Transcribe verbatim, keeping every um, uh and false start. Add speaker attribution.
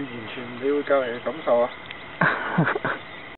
Speaker 1: 完全唔理會教人嘅感受啊！